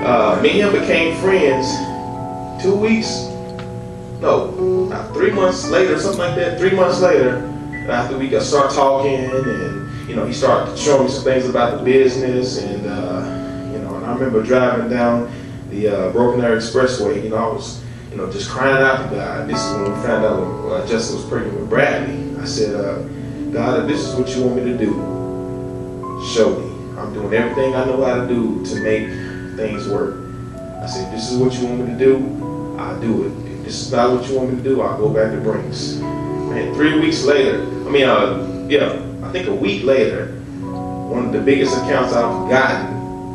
Me and him became friends 2 weeks, no, about 3 months later, something like that. 3 months later, after we got start talking, and he started showing me some things about the business, and and I remember driving down the Broken Arrow Expressway. I was just crying out to God. This is when we found out Jessica was pregnant with Bradley. I said, God, if this is what you want me to do, show me. I'm doing everything I know how to do to make things work. I said, if this is what you want me to do, I'll do it. If this is not what you want me to do, I'll go back to Brinks. Man, 3 weeks later, I think a week later, one of the biggest accounts I've gotten,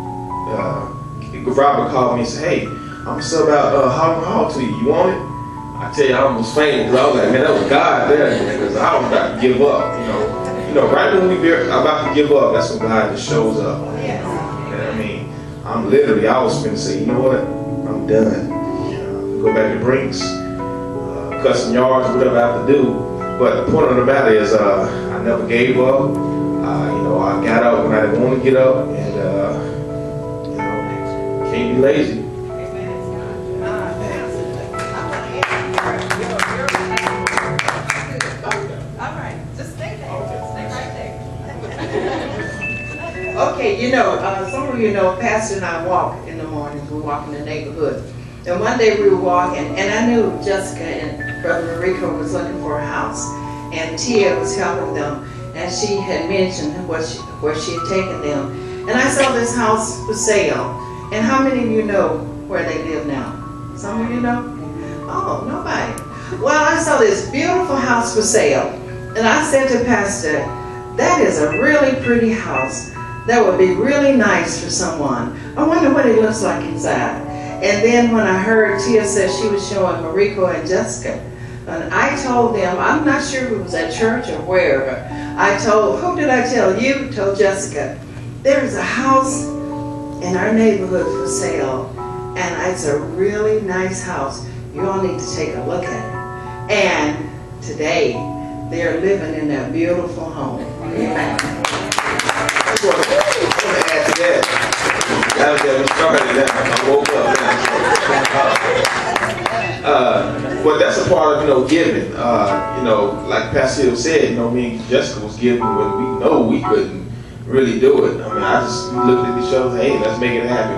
Robert called me and said, hey, I'm sub out Hog to you. You want it? I tell you, I almost fainted because I was like, man, that was God there, because I was about to give up. Right when we're about to give up, that's when God just shows up. I was going to say, you know what? I'm done. Go back to Brinks, cut some yards, whatever I have to do. But the point of the matter is, I never gave up. I got up when I didn't want to get up, and can't be lazy. Okay, some of you know, Pastor and I walk in the mornings. We walk in the neighborhood. And one day we were walking, and I knew Jessica and Brother Rico was looking for a house, and Tia was helping them, and she had mentioned where she had taken them. And I saw this house for sale. And how many of you know where they live now? Some of you know? Oh, nobody. Well, I saw this beautiful house for sale, and I said to Pastor, that is a really pretty house. That would be really nice for someone. I wonder what it looks like inside. And then when I heard Tia said she was showing Mariko and Jessica, and I told them, I'm not sure if it was at church or where, but I told, who did I tell? You told Jessica, there's a house in our neighborhood for sale, and it's a really nice house. You all need to take a look at it. And today, they're living in that beautiful home. Amen. I want to add to that. That was we started that. I woke up. But that's a part of giving. Like Pastor Hill said, me and Jessica was giving when we know we couldn't really do it. I just looked at each other. Hey, let's make it happen.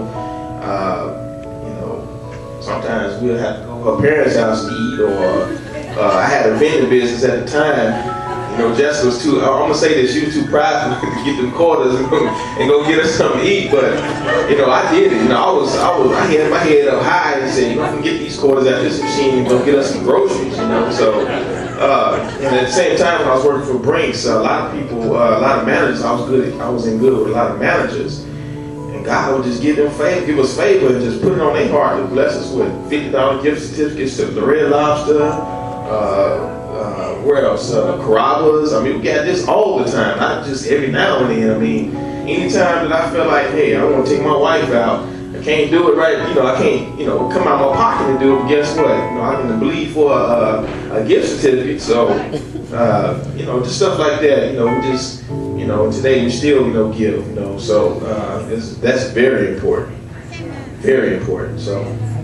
Sometimes we'll have to go to her parents' house to eat, or I had a vending business at the time. Jessica was too, I'm going to say this, she was too prideful to get them quarters and go get us something to eat, but, I did it. I had my head up high and said, I can get these quarters out of this machine and go get us some groceries, so, and at the same time when I was working for Brinks, a lot of people, a lot of managers, I was in good with a lot of managers, and God would just give us favor and just put it on their heart to bless us with $50 gift certificates to the Red Lobster, where else? Carrabba's. We got this all the time, not just every now and then. Anytime that I feel like, hey, I want to take my wife out, I can't do it right, I can't, come out of my pocket and do it, but guess what? I can believe for a gift certificate. So, just stuff like that, we just, today we still, give, so that's very important. Very important, so.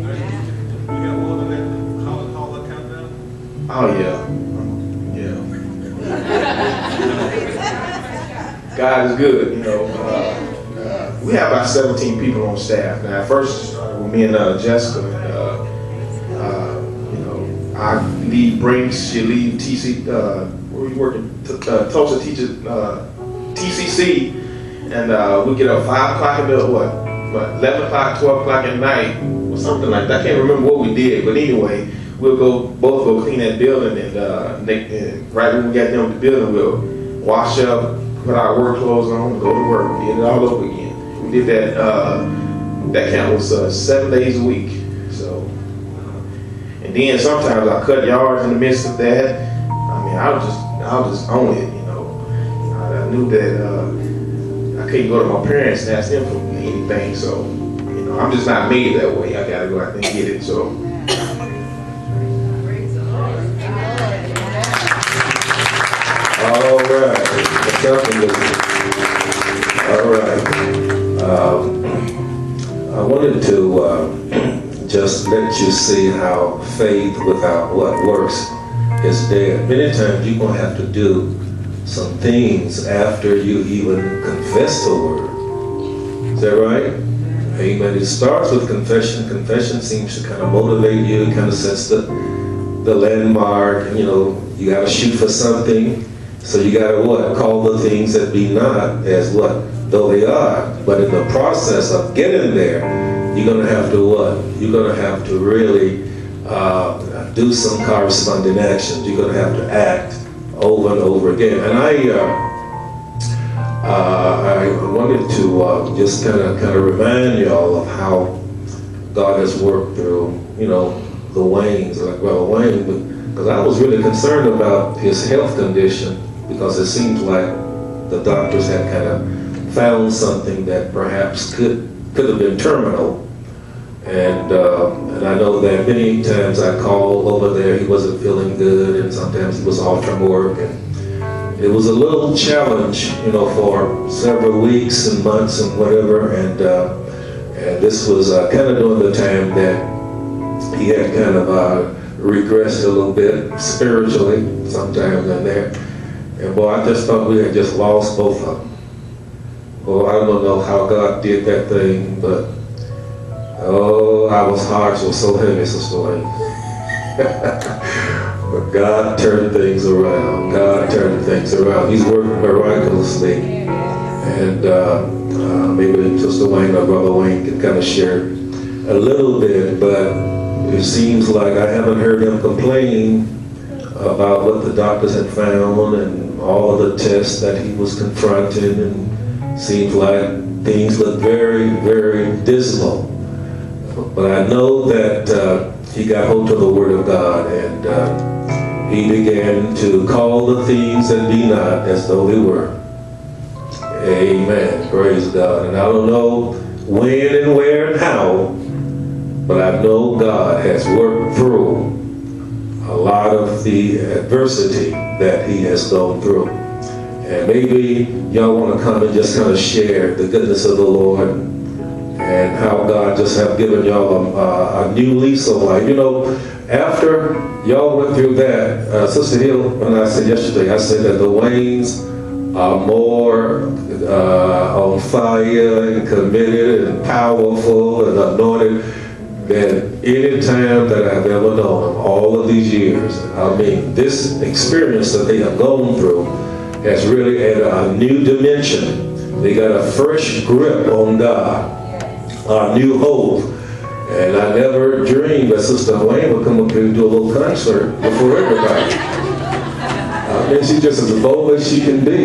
Oh, yeah. God is good, we have about 17 people on staff. Now, at first, with me and Jessica, I lead Brinks, she lead TC, where we working, Tulsa teacher, TCC, and we get up 5 o'clock in the, 11 o'clock, 12 o'clock at night, or something like that. I can't remember what we did, but anyway, we'll both go clean that building, and right when we got done with the building, we'll wash up, put our work clothes on, go to work, get it all over again. We did that count was 7 days a week. So, and then sometimes I cut yards in the midst of that. I'll just own it, I knew that I couldn't go to my parents and ask them for anything, so, I'm just not made that way. I gotta go out there and get it, so. All right. All right. I wanted to just let you see how faith without what works is dead. Many times you're going to have to do some things after you even confess the word. Is that right? Amen. It starts with confession. Confession seems to kind of motivate you, kind of sets the landmark. You know, you got to shoot for something. So you got to what? Call the things that be not as what? Though they are. But in the process of getting there, you're going to have to what? You're going to have to really do some corresponding actions. You're going to have to act over and over again. And I wanted to just kind of remind y'all of how God has worked through, you know, the Waynes, like Brother Wayne, because I was really concerned about his health condition, because it seems like the doctors had kind of found something that perhaps could have been terminal. And I know that many times I called over there, he wasn't feeling good, and sometimes he was off from work, and it was a little challenge, you know, for several weeks and months and whatever. And this was kind of during the time that he had kind of regressed a little bit spiritually sometimes in there. And boy, I just thought we had just lost both of them. Well, I don't know how God did that thing, but oh, our hearts were so heavy, Sister Wayne. But God turned things around. God turned things around. He's working miraculously. And maybe Sister Wayne or Brother Wayne can kind of share a little bit, but it seems like I haven't heard him complain about what the doctors had found and all of the tests that he was confronting, and seems like things look very, very dismal. But I know that he got hold of the Word of God, and he began to call the things that be not as though they were. Amen. Praise God. And I don't know when and where and how, but I know God has worked through a lot of the adversity that he has gone through. And maybe y'all want to come and just kind of share the goodness of the Lord and how God just have given y'all a new lease of life. You know, after y'all went through that, Sister Hill, when I said yesterday, I said that the Waynes are more on fire and committed and powerful and anointed than any time that I've ever known them, all of these years. I mean, this experience that they have gone through has really added a new dimension. They got a fresh grip on God, a new hope. And I never dreamed that Sister Wayne would come up here and do a little concert before everybody. I mean, she's just as bold as she can be.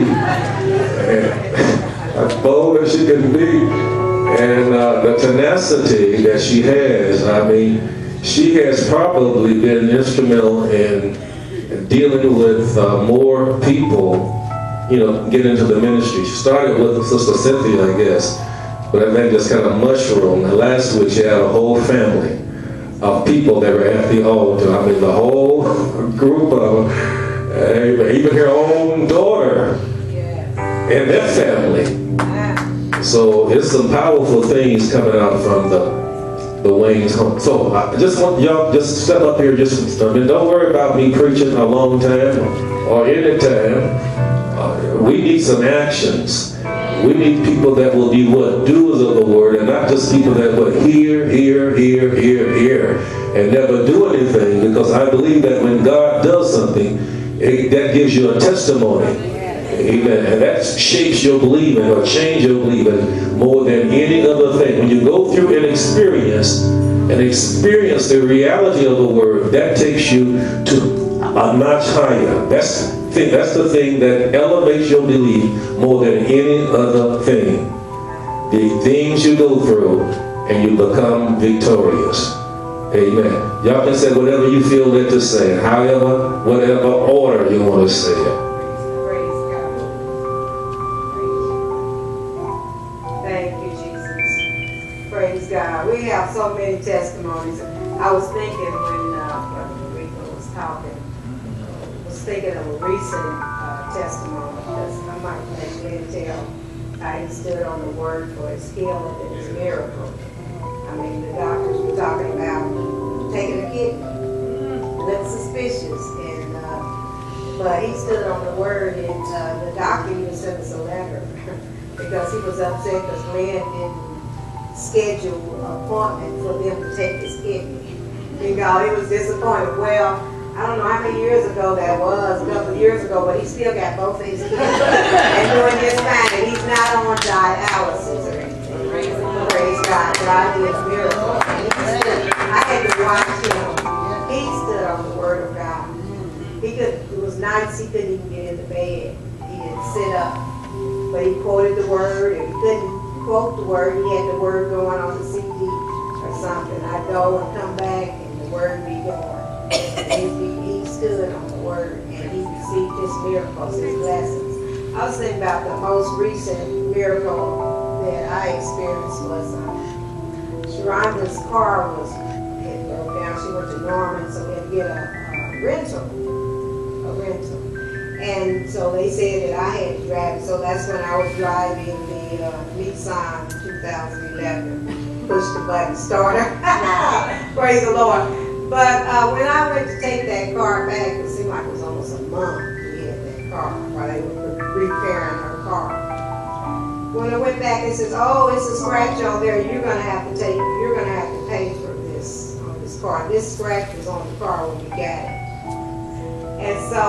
As bold as she can be. And the tenacity that she has, I mean, she has probably been instrumental in dealing with more people, you know, get into the ministry. She started with Sister Cynthia, I guess, but I think just kind of mushroomed. And last week she had a whole family of people that were at the altar. I mean, the whole group of them, even her own daughter and their family. So it's some powerful things coming out from the Waynes home. So I just want y'all just step up here just a minute. Don't worry about me preaching a long time or any time. We need some actions. We need people that will be what? Doers of the word, and not just people that will hear, and never do anything. Because I believe that when God does something, that gives you a testimony. Amen. And that shapes your believing or change your believing more than any other thing. When you go through an experience the reality of the word, that takes you to a notch higher. That's the thing that elevates your belief more than any other thing. The things you go through and you become victorious. Amen. Y'all can say whatever you feel led to say, however, whatever order you want to say it. God. We have so many testimonies. I was thinking when Brother Rico was talking, was thinking of a recent testimony, because I might let tell how he stood on the word for his healing and his miracle. But he stood on the word, and the doctor even sent us a letter because he was upset because Glenn didn't schedule an appointment for them to take his kidney. You know, he was disappointed. Well, I don't know how many years ago that was, a couple of years ago, but he still got both of his kidneys and doing just fine, and he's not on dialysis or anything. Praise God. God did a miracle. I had to watch him. He stood on the word of God. It was nights he couldn't even get into bed. He didn't sit up. But he quoted the word. If he couldn't quote the word, he had the word going on the CD or something. I'd go and come back and the word be going. He stood on the word and he received his miracles, his blessings. I was thinking about the most recent miracle that I experienced was Sharonda's car had broke down. She went to Norman, so we had to get a rental. And so they said that I had to drive it. So that's when I was driving the Nissan 2011 push the button starter. Praise the Lord. But when I went to take that car back, it seemed like it was almost a month we had that car while they were repairing her car. When I went back, it says, "Oh, it's a scratch on there. You're gonna have to pay for this on this car. This scratch was on the car when you got it." And so,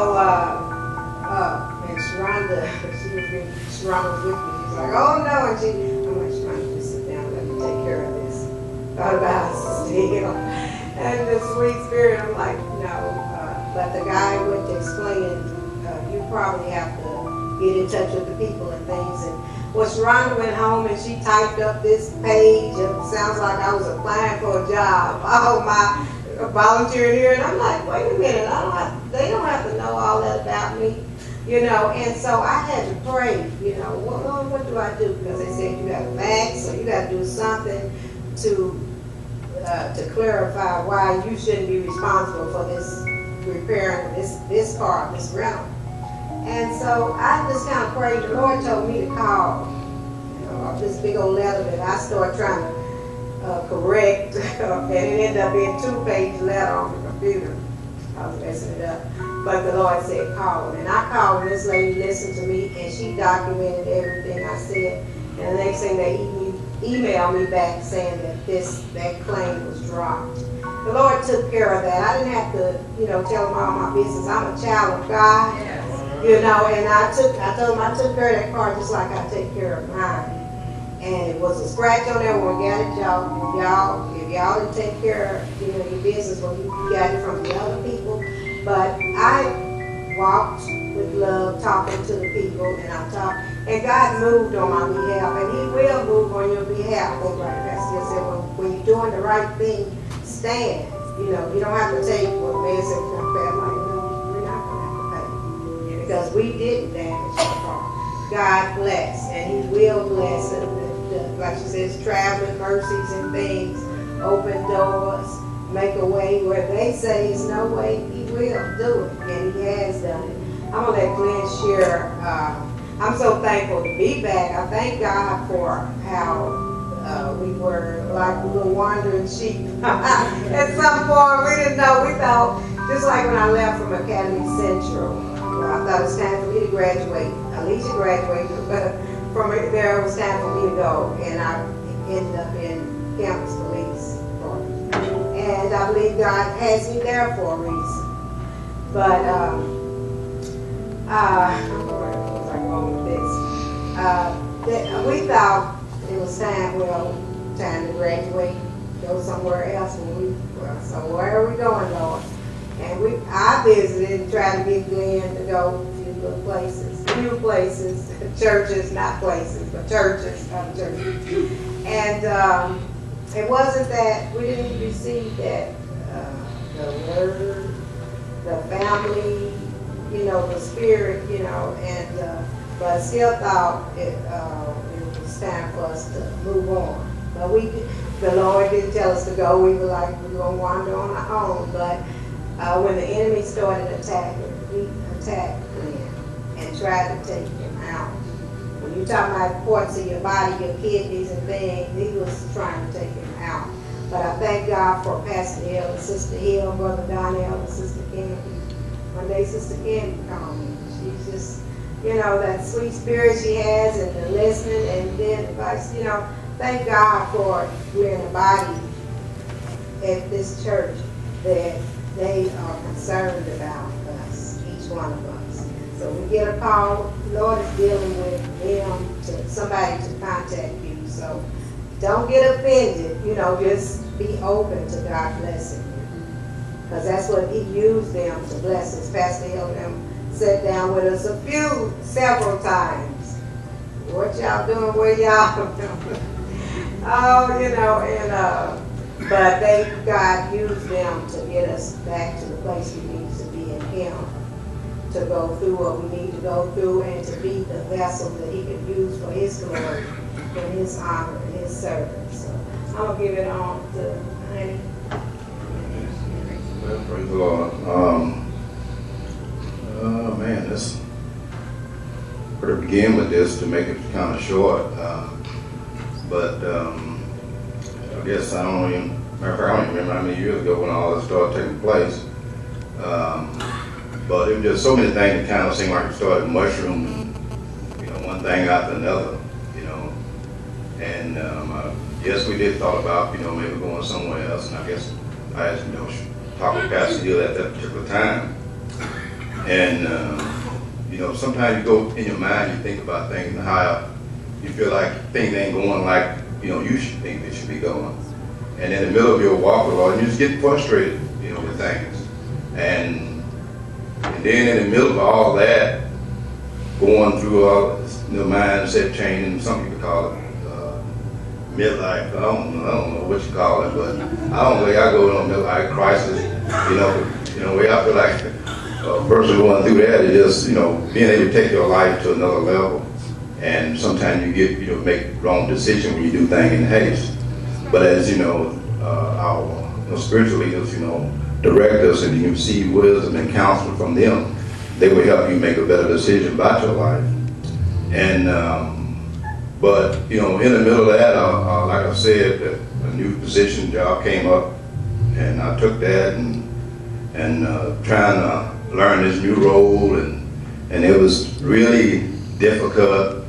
and Sharonda was with me. She's like, "Oh no," and I'm like, "Sharonda, just sit down. Let me take care of this." Thought about it, still. And the sweet spirit, I'm like, no. But the guy went to explain, you probably have to get in touch with the people and things. And well, Sharonda went home and she typed up this page. It sounds like I was applying for a job. Oh, my volunteering here. And I'm like, wait a minute, they don't have to know all that about me. You know, and so I had to pray, you know, what do I do? Because they said you got a back, so you got to do something to clarify why you shouldn't be responsible for this repairing this car, this rental. And so I just kind of prayed. The Lord told me to call, you know, this big old letter that I started trying to correct, and it ended up being a 2-page letter on the computer. I was messing it up. But the Lord said call. And I called, and this lady listened to me, and she documented everything I said. And the next thing they emailed me back saying that that claim was dropped. The Lord took care of that. I didn't have to, you know, tell them all my business. I'm a child of God, you know, and I told them I took care of that car just like I take care of mine. And it was a scratch on there when we got it, y'all. If y'all didn't take care of, you know, your business, well, you got it from the other people. But I walked with love, talking to the people, and I talked. And God moved on my behalf, and He will move on your behalf. That's right. Pastor said, when you're doing the right thing, stand. You know, you don't have to take what man said for a fair like, no, we're not going to have to pay. Because we didn't damage the car. God bless, and He will bless it. Like she says, traveling mercies and things, open doors, make a way where they say there's no way. He will do it, and He has done it. I'm going to let Glenn share. I'm so thankful to be back. I thank God for how we were like little wandering sheep. At some point, we didn't know. We thought, just like when I left from Academy Central, I thought it was time for me to graduate. Alicia graduated, but from there it was time for me to go. And I ended up in campus police. And I believe God has me there for a reason. But, we thought it was time to graduate, go somewhere else. So where are we going, Lord? And I visited and tried to get Glenn to go to a few little places, churches, not places, but churches, other churches. And it wasn't that we didn't receive that the word, the family, you know, the spirit, you know, and but I still thought it was time for us to move on. But the Lord didn't tell us to go. We were like, we're going to wander on our own. But when the enemy started attacking, he attacked Glenn and tried to take him out. When you're talking about parts of your body, your kidneys and things, he was trying to take him out. But I thank God for Pastor Hill and Sister Hill, Brother Donnell and Sister Kennedy, One day Sister Candy called me. She's just, you know, that sweet spirit she has and the listening and then advice, you know. Thank God for we're in a body at this church that they are concerned about us, each one of us. So we get a call, the Lord is dealing with them, to somebody to contact you. So don't get offended, you know, just be open to God blessing you. Because that's what He used them to bless us. Pastor Hill them sat down with us several times. What y'all doing? Where y'all? Oh, you know, and but God used them to get us back to the place we need to be in Him, to go through what we need to go through, and to be the vessel that He can use for His glory, for His honor, and His service. So I'm gonna give it on to Honey. Well, praise the Lord. Oh man, this. To begin with this, to make it kind of short, but I guess I don't even remember how many years ago when all this started taking place. But it was just so many things that kind of seemed like it started mushrooming, you know, one thing after another, you know. And yes, we did thought about, you know, maybe going somewhere else, and I guess I had, you know, talked to Pastor Hill at that particular time. And you know, sometimes you go in your mind, you think about things and how you feel like things ain't going like, you know, you should think they should be going. And in the middle of your walk with the Lord, you just get frustrated, you know, with things. And then in the middle of all that, going through all the mindset change, some people call it midlife. I don't know what you call it, but I don't think I go on midlife crisis, you know, where I feel like a person going through that is just, you know, being able to take your life to another level. And sometimes you get, you know, make wrong decisions when you do things in haste. But as, you know, our spiritual leaders, you know, direct us, and you receive wisdom and counsel from them, they will help you make a better decision about your life. And, but, you know, in the middle of that, like I said, a new position job came up, and I took that and trying to learn this new role, and it was really difficult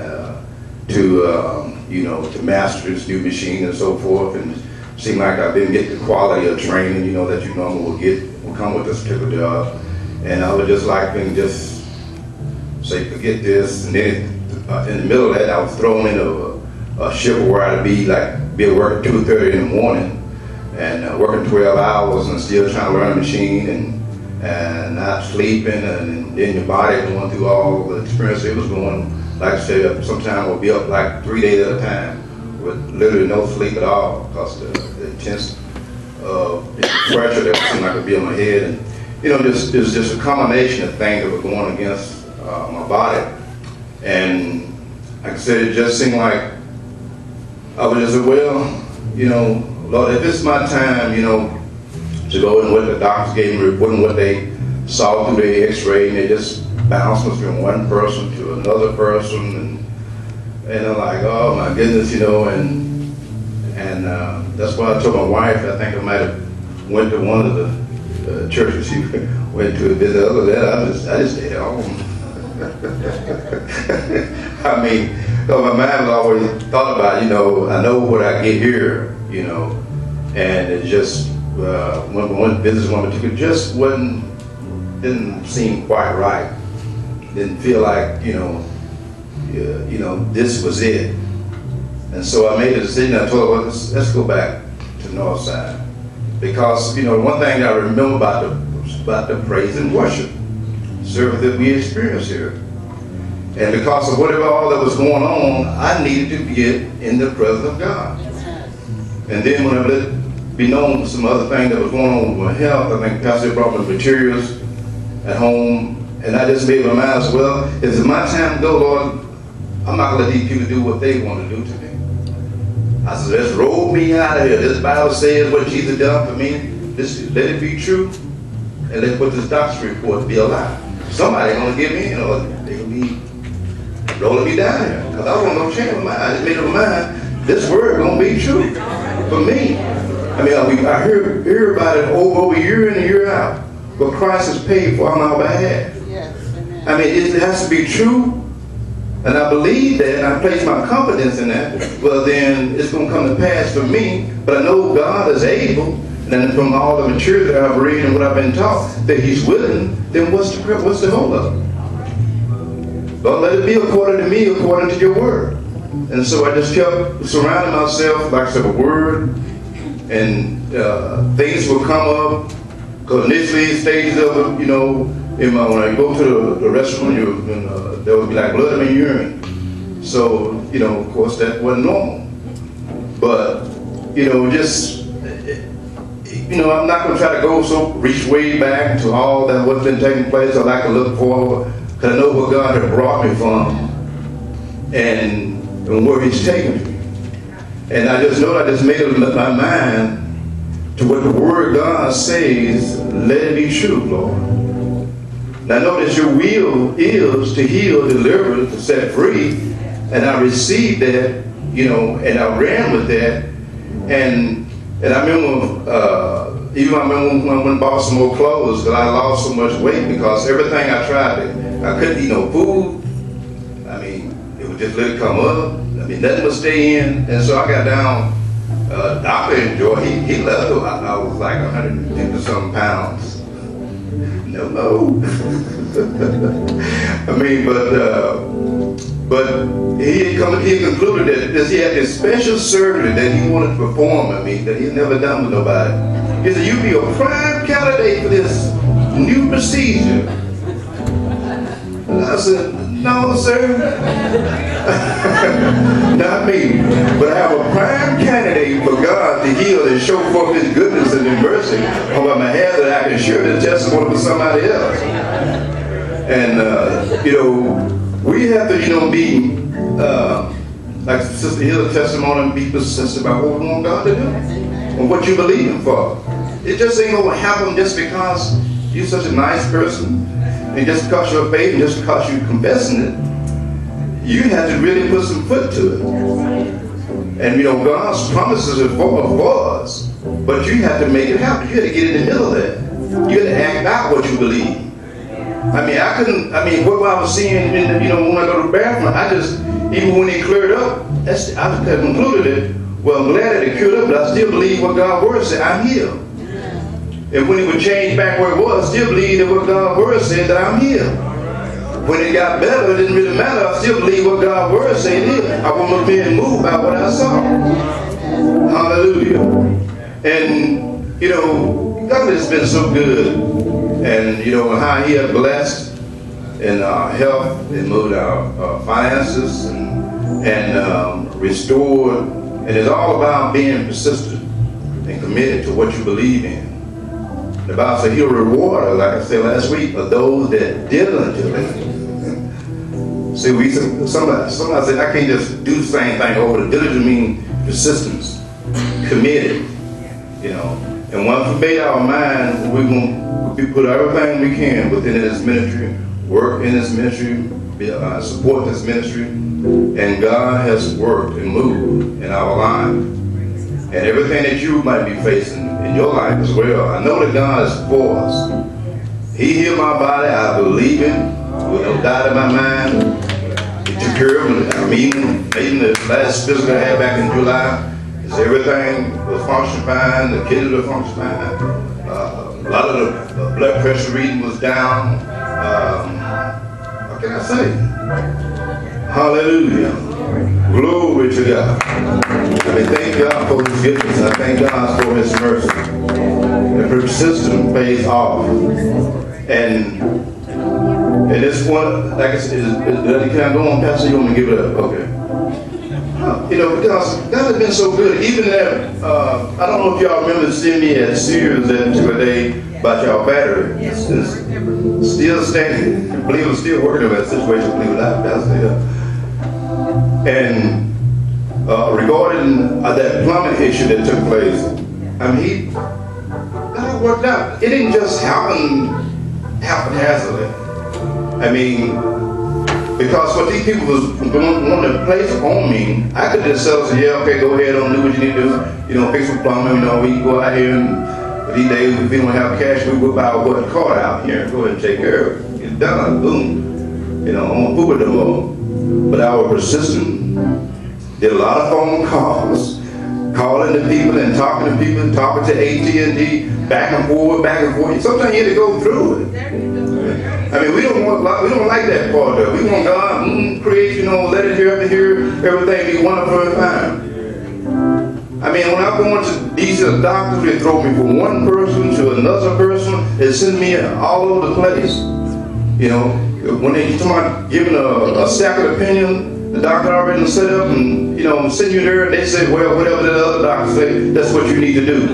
to you know, to master this new machine and so forth, and it seemed like I didn't get the quality of training, you know, that you normally will come with this particular job. And I would just like to just say, forget this. And then in the middle of that, I was thrown into a shift where I'd be at work at 2:30 in the morning, and working 12 hours and still trying to learn a machine, and not sleeping, and then your body going through all the experience it was going. Like I said, sometimes we'll be up like 3 days at a time with literally no sleep at all, because the intense pressure that seemed like it'd be on my head, and you know, it's just a combination of things that were going against my body. And like I said, it just seemed like I was just, well, you know, Lord, if it's my time, you know, to go in what the doctors gave me, reporting what they saw through their x-ray, and they just bounced us from one person to another person, and I'm like, oh my goodness, you know, and that's why I told my wife, I think I might have went to one of the churches she went to visit. Other than that, I just stayed at home. I mean, my mind was always thought about, you know, I know what I get here, you know, and it just, one visit one particular just didn't seem quite right. Didn't feel like, you know, this was it. And so I made a decision. I told her, well, let's go back to Northside, because, you know, one thing I remember about the praise and worship service that we experienced here. And because of whatever all that was going on, I needed to get in the presence of God. And then when I let it be known some other thing that was going on with my health, I think Pastor brought me materials at home, and I just made my mind, as well, if it's my time to go, Lord, I'm not going to let these people do what they want to do to me. I said, let's roll me out of here. This Bible says what Jesus done for me. Let it be true, and let's put this doctor's report be a lie. Somebody going to get me, you know, they're going to be rolling me down here, because I want no change of mind. I just made up my mind, this word going to be true for me. I mean, I hear about it over year in and year out. what Christ has paid for on our behalf. I mean, it has to be true, and I believe that, and I place my confidence in that. Well, then it's going to come to pass for me. But I know God is able, and then from all the material that I've read and what I've been taught, that He's willing. Then what's the hold up? Lord, let it be according to me, according to your word. And so I just kept surrounding myself, like I said, a word, and things will come up. Because initially, stages of it, you know, when I go to the restroom, there would be like blood in my urine. So, you know, of course, that wasn't normal. But, you know, just, you know, I'm not going to try to reach way back to all that what's been taking place. I like to look forward, because I know what God has brought me from and where He's taken me. And I just know I just made up my mind to what the Word of God says, let it be true, Lord. Now I know that your will is to heal, deliver, to set free, and I received that, you know, and I ran with that. And I remember, even I remember when I went and bought some more clothes, because I lost so much weight because everything I tried, I couldn't eat no food. I mean, it would just let it come up. I mean, nothing would stay in. And so I got down. Doctor enjoyed. He left. I was like 150 something pounds. No. I mean, but he concluded that he had this special surgery that he wanted to perform on me that he had never done with nobody. He said, "You'd be a prime candidate for this new procedure." And I said, "No, sir." Not me, but I have a prime candidate for God to heal and show forth His goodness and His mercy on my behalf, that I can share the testimony with somebody else. And you know, we have to, you know, be like Sister Hill's testimony, and be persistent about what we want God to do and what you believe in for. It just ain't gonna happen just because you're such a nice person, and just because you're faith, and just because you're confessing it. You have to really put some foot to it. And you know, God's promises are for us, but you have to make it happen. You have to get in the middle of that. You have to act out what you believe. I mean, what I was seeing, you know, when I go to the bathroom, even when it cleared up, I concluded it. Well, I'm glad that it cleared up, but I still believe what God's word said, I'm healed. And when it would change back where it was, I still believe that what God's word said, that I'm healed. When it got better, it didn't really matter. I still believe what God's word said it is. I wasn't being moved by what I saw. Hallelujah. And, you know, God has been so good. And, you know, how He has blessed in our health, and moved our finances, and restored. And it's all about being persistent and committed to what you believe in. The Bible says He'll reward, like I said last week, for those that diligently. See, somebody said, I can't just do the same thing over. The diligent means persistence, committed, you know. And once we made our mind, we're going to put everything we can within this ministry, work in this ministry, support this ministry. And God has worked and moved in our life. And everything that you might be facing in your life as well, I know that God is for us. He healed my body, I believe Him, with no doubt in my mind. He took care of me. Even the last visit I had back in July, everything was functioning fine, the kids were functioning fine. A lot of the blood pressure reading was down. What can I say? Hallelujah. Glory to God. I mean, thank God for His goodness. I thank God for His mercy. The persistence pays off. And this one, like I said, can I go on, Pastor? You want me to give it up? Okay. You know, because God has been so good. Even that, I don't know if y'all remember seeing me at Sears that particular day about y'all battery. It's still standing. I believe it's still working in that situation. Believe it or not, Pastor. And regarding that plumbing issue that took place, I mean, God worked out. It didn't just happen haphazardly. I mean, because what these people was wanting to place on me, I could just say, yeah, okay, go ahead on, do what you need to do. You know, fix some plumbing, you know, we can go out here and But these days, if we don't have cash, we whip our card out here and go ahead and take care of it. It's done, boom. You know, I'm gonna poop it no more. But I was persistent. Did a lot of phone calls, calling to people and talking to people, talking to AT&T, back and forth, back and forth. Sometimes you had to go through it. I mean, we don't like that part of it. We want God create, you know, let it hear everything be wonderful and fine. I mean, when I go into these doctors, they throw me from one person to another person. They send me all over the place. You know, when they talk about giving a second opinion, the doctor already set up and, you know, send you there, and they say, well, whatever the other doctor say, that's what you need to do.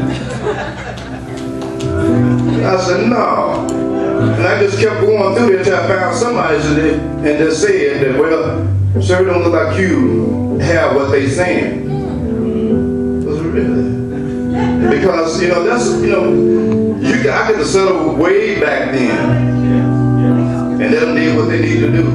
I said, no. And I just kept going through there until I found somebody and they said that, well, sir, don't look like you have what they saying. Was it really? Because, you know, that's, you know, I could have settled way back then and let them do what they need to do.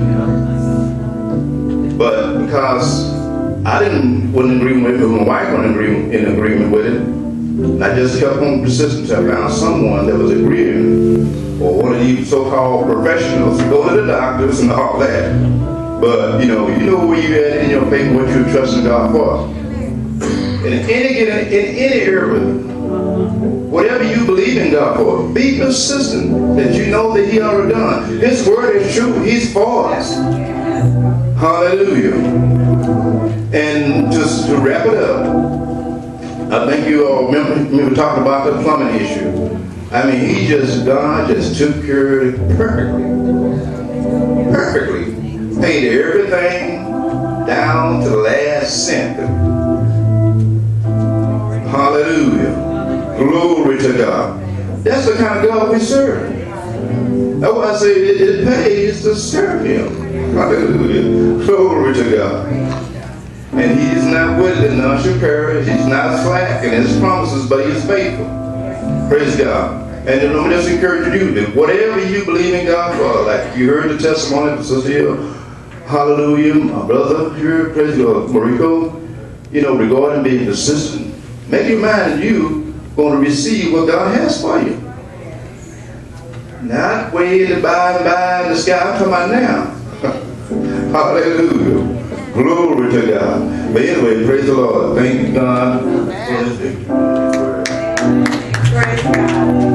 But because I wasn't in agreement with it, my wife wasn't in agreement with it, I just kept on persisting until I found someone that was agreeing, or one of these so-called professionals, go to the doctors and all that. But you know where you at in your faith, what you're trusting God for. In any area, whatever you believe in God for, be persistent that you know that He already done. His word is true. He's for us. Hallelujah. And just to wrap it up, I think you all remember talking about the plumbing issue. I mean, God just took care of it perfectly. Perfectly. Paid everything down to the last cent. Hallelujah. Glory to God. That's the kind of God we serve. That's why I say it pays to serve Him. Hallelujah. Glory to God. And He is not wicked, none shall perish. He's not slack in His promises, but He's faithful. Praise God. And let me just encourage you that whatever you believe in God for, like you heard the testimony of Sister Hill, hallelujah, my brother here, praise God, Mariko, you know, regarding being persistent, make your mind that you going to receive what God has for you. Not way in the by in the sky, I'm talking about now. Hallelujah. Glory to God. But anyway, praise the Lord. Thank God for this day. Praise God.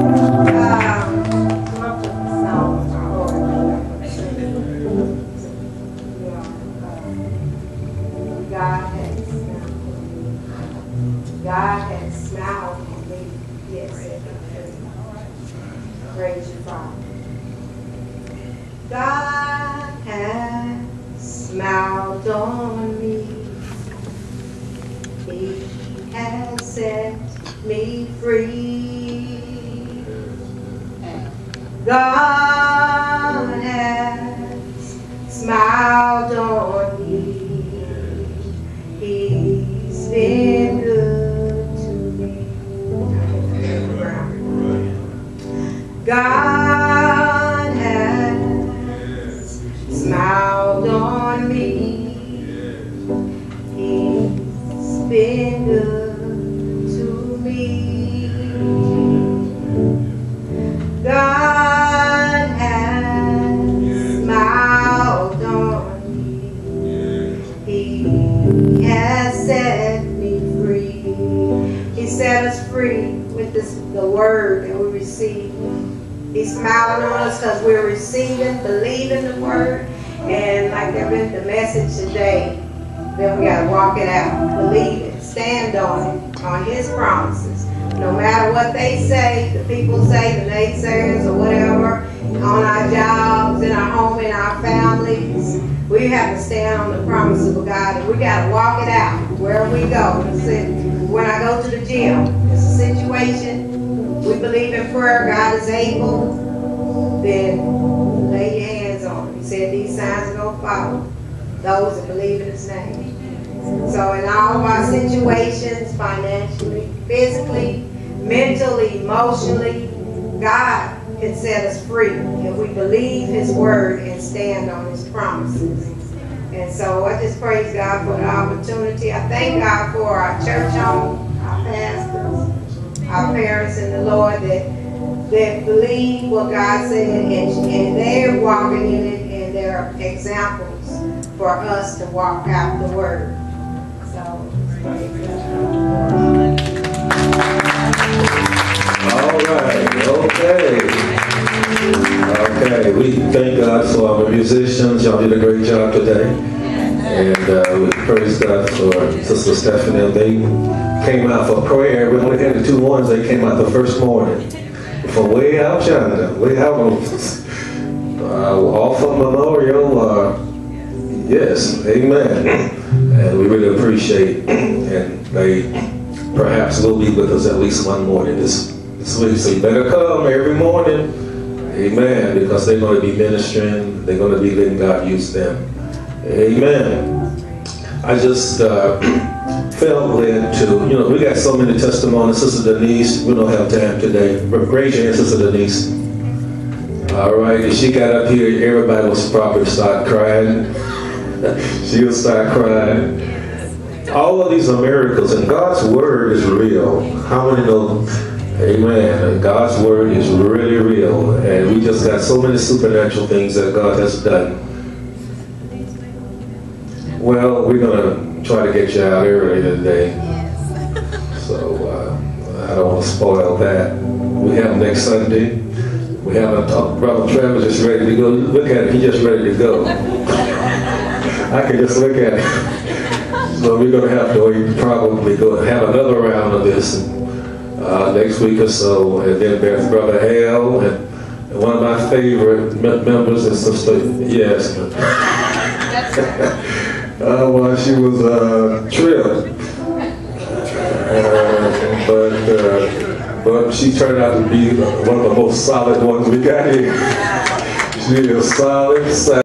God has smiled on me. Yes. Praise you, Father. God has smiled on me. He has set me free. God has smiled on me. He's been good to me. God has smiled on me. He's been good to me. God has smiled on me. He has set me free. He set us free with the word that we receive. He's smiling on us because we're receiving, believing the word. And like there been the message today, then we got to walk it out. Believe it. Stand on it. On His promises. No matter what they say, the people say, the naysayers or whatever, on our jobs, in our home, in our families, we have to stand on the promises of God. And we got to walk it out wherever we go. When I go to the gym, it's a situation. We believe in prayer, God is able, then lay your hands on it. He said these signs are going to follow those that believe in His name. So in all of our situations, financially, physically, mentally, emotionally, God can set us free if we believe His word and stand on His promises. And so I just praise God for the opportunity. I thank God for our church home, our pastors, our parents in the Lord that believe what God said, and they're walking in it, and they're examples for us to walk out the word. So, All right, okay, we thank God for our musicians. Y'all did a great job today. And we praise God for Sister Stephanie. They came out for prayer. We only had the 2 ones. They came out the first morning from way out yonder, way out on off of Memorial. Yes, amen. And we really appreciate, and they perhaps will be with us at least one morning this week. So you better come every morning, amen, because they're going to be ministering. They're going to be letting God use them. Amen. I just felt led to, we got so many testimonies. Sister Denise, we don't have time today. Raise your hand, Sister Denise. All right, if she got up here, everybody was probably start crying. She would start crying. All of these are miracles, and God's word is real. How many know? Amen. God's word is really real, and we just got so many supernatural things that God has done. Well, we're going to try to get you out early today. So I don't want to spoil that. We have next Sunday. We have Brother Travis just ready to go. Look at him, he's just ready to go. I can just look at him. So we're going to have to probably go have another round of this next week or so. And then there's Brother Hale and one of my favorite members is Sister, yes. Well, she was Trill, but she turned out to be one of the most solid ones we got here. She is solid.